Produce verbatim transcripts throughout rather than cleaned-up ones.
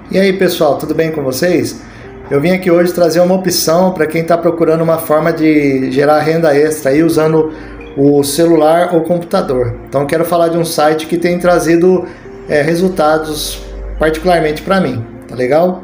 E aí pessoal, tudo bem com vocês? Eu vim aqui hoje trazer uma opção para quem está procurando uma forma de gerar renda extra aí usando o celular ou computador. Então quero falar de um site que tem trazido é, resultados particularmente para mim, tá legal?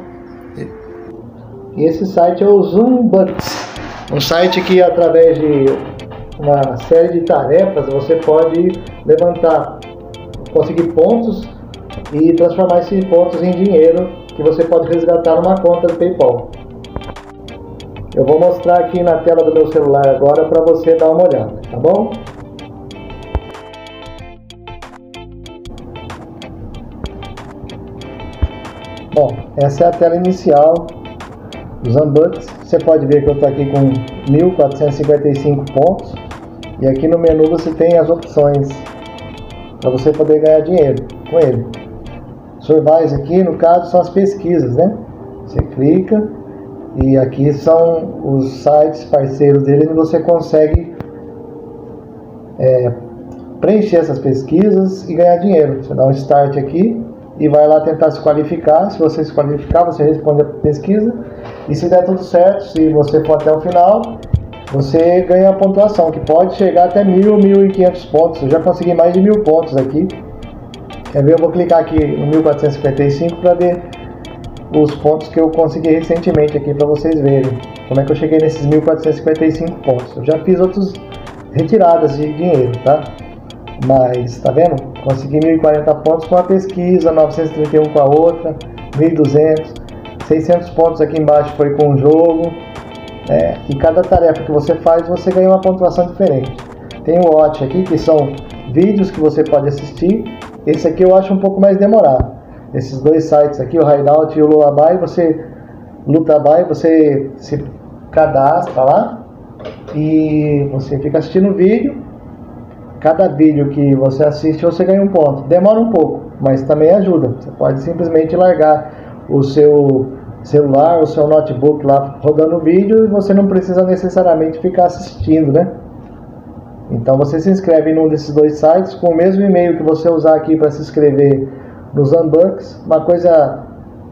E esse site é o Zoombucks, um site que através de uma série de tarefas você pode levantar, conseguir pontos e transformar esses pontos em dinheiro que você pode resgatar numa conta do PayPal. Eu vou mostrar aqui na tela do meu celular agora para você dar uma olhada, tá bom? Bom, essa é a tela inicial dos Zoombucks. Você pode ver que eu estou aqui com mil quatrocentos e cinquenta e cinco pontos e aqui no menu você tem as opções para você poder ganhar dinheiro com ele. Survival aqui, no caso, são as pesquisas, né? Você clica e aqui são os sites parceiros dele onde você consegue é, preencher essas pesquisas e ganhar dinheiro. Você dá um start aqui e vai lá tentar se qualificar. Se você se qualificar, você responde a pesquisa e se der tudo certo, se você for até o final, você ganha a pontuação, que pode chegar até mil, mil e quinhentos pontos. Eu já consegui mais de mil pontos aqui. Quer ver? Eu vou clicar aqui no mil quatrocentos e cinquenta e cinco para ver os pontos que eu consegui recentemente aqui para vocês verem como é que eu cheguei nesses mil quatrocentos e cinquenta e cinco pontos. Eu já fiz outras retiradas de dinheiro, tá? Mas, tá vendo? Consegui mil e quarenta pontos com a pesquisa, novecentos e trinta e um com a outra, mil e duzentos, seiscentos pontos aqui embaixo foi com o jogo. É, e cada tarefa que você faz, você ganha uma pontuação diferente. Tem o Watch aqui, que são vídeos que você pode assistir. Esse aqui eu acho um pouco mais demorado. Esses dois sites aqui, o Hideout e o Lullaby, você, Lullaby, você se cadastra lá e você fica assistindo o vídeo. Cada vídeo que você assiste, você ganha um ponto. Demora um pouco, mas também ajuda. Você pode simplesmente largar o seu celular, o seu notebook lá rodando o vídeo e você não precisa necessariamente ficar assistindo, né? Então você se inscreve em um desses dois sites com o mesmo e-mail que você usar aqui para se inscrever nos Zoombucks. Uma coisa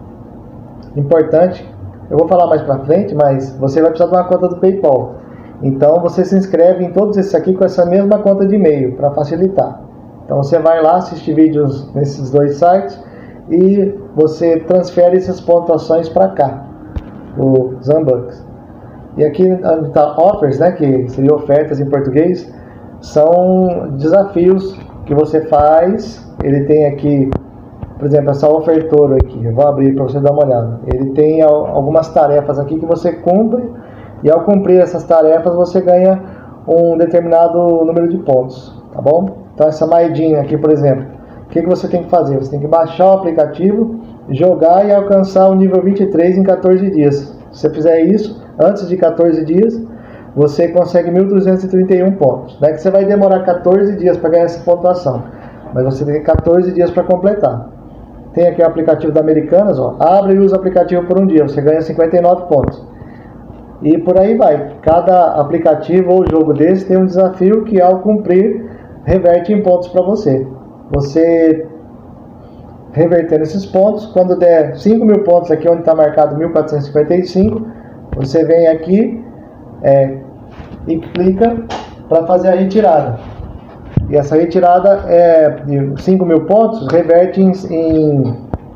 importante, eu vou falar mais para frente, mas você vai precisar de uma conta do PayPal. Então você se inscreve em todos esses aqui com essa mesma conta de e-mail para facilitar. Então você vai lá, assiste vídeos nesses dois sites e você transfere essas pontuações para cá, o Zoombucks. E aqui está Offers, né, que seria ofertas em português, são desafios que você faz. Ele tem aqui, por exemplo, essa ofertora aqui, eu vou abrir para você dar uma olhada. Ele tem algumas tarefas aqui que você cumpre e ao cumprir essas tarefas você ganha um determinado número de pontos, tá bom? Então essa moedinha aqui, por exemplo, o que, que você tem que fazer? Você tem que baixar o aplicativo, jogar e alcançar o nível vinte e três em quatorze dias. Se você fizer isso antes de quatorze dias, você consegue mil duzentos e trinta e um pontos. Não é que você vai demorar quatorze dias para ganhar essa pontuação, mas você tem quatorze dias para completar. Tem aqui o aplicativo da Americanas, ó. Abre e usa o aplicativo por um dia, você ganha cinquenta e nove pontos. E por aí vai. Cada aplicativo ou jogo desse tem um desafio que, ao cumprir, reverte em pontos para você. Você revertendo esses pontos, quando der cinco mil pontos aqui onde está marcado mil quatrocentos e cinquenta e cinco, você vem aqui é, e clica para fazer a retirada. E essa retirada é de cinco mil pontos, reverte em, em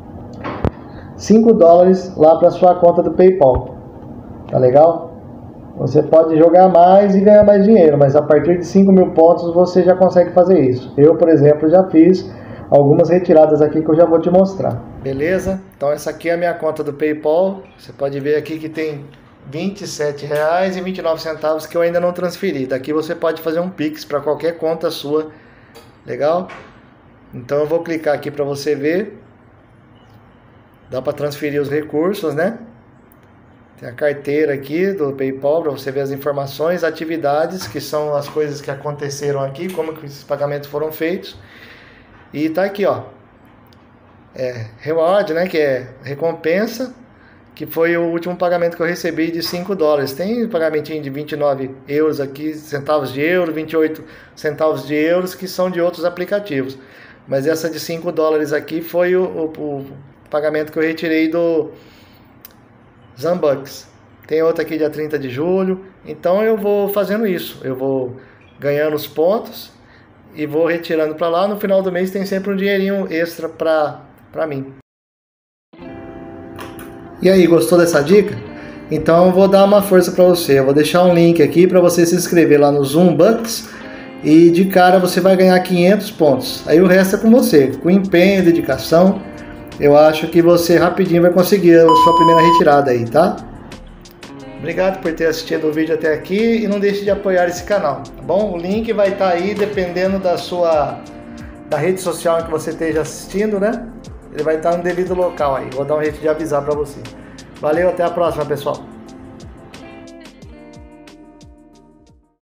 cinco dólares lá para sua conta do PayPal. Tá legal? Você pode jogar mais e ganhar mais dinheiro, mas a partir de cinco mil pontos você já consegue fazer isso. Eu, por exemplo, já fiz algumas retiradas aqui que eu já vou te mostrar. Beleza? Então essa aqui é a minha conta do PayPal. Você pode ver aqui que tem vinte e sete reais e vinte e nove centavos que eu ainda não transferi. Daqui você pode fazer um Pix para qualquer conta sua. Legal? Então eu vou clicar aqui para você ver. Dá para transferir os recursos, né? Tem a carteira aqui do PayPal para você ver as informações, atividades, que são as coisas que aconteceram aqui, como que esses pagamentos foram feitos. E tá aqui, ó. É, reward, né, que é recompensa, que foi o último pagamento que eu recebi de cinco dólares. Tem pagamentinho de vinte e nove euros aqui, centavos de euro, vinte e oito centavos de euros, que são de outros aplicativos. Mas essa de cinco dólares aqui foi o, o, o pagamento que eu retirei do Zambucks. Tem outra aqui dia trinta de julho. Então eu vou fazendo isso. Eu vou ganhando os pontos e vou retirando para lá. No final do mês tem sempre um dinheirinho extra para para mim. E aí, gostou dessa dica? Então eu vou dar uma força para você. Eu vou deixar um link aqui para você se inscrever lá no Zumbucks. E de cara você vai ganhar quinhentos pontos. Aí o resto é com você. Com empenho, dedicação, eu acho que você rapidinho vai conseguir a sua primeira retirada aí, tá? Obrigado por ter assistido o vídeo até aqui e não deixe de apoiar esse canal, tá bom? O link vai estar aí dependendo da sua da rede social em que você esteja assistindo, né? Ele vai estar no devido local aí. Vou dar um jeito de avisar para você. Valeu, até a próxima, pessoal.